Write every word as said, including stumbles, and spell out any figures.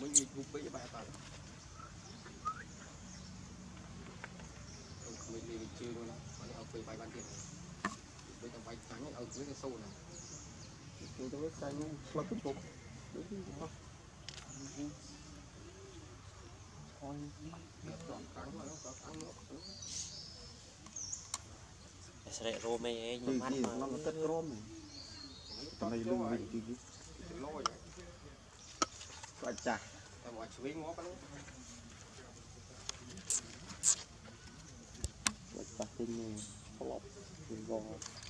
gì cũng bây giờ bài tập mình đi chơi luôn đó ở quê bài bàn tiền bây giờ bài trắng ở dưới cái sâu này chúng tôi xanh là cứ chụp đấy không thôi chọn trắng mà nó có trắng nữa sẽ rô mê nhưng mà nó nó tất rôm này cái này lưng mình chứ lôi quá chặt em mọi chuối ngó cái quá chặt trên này lọc gò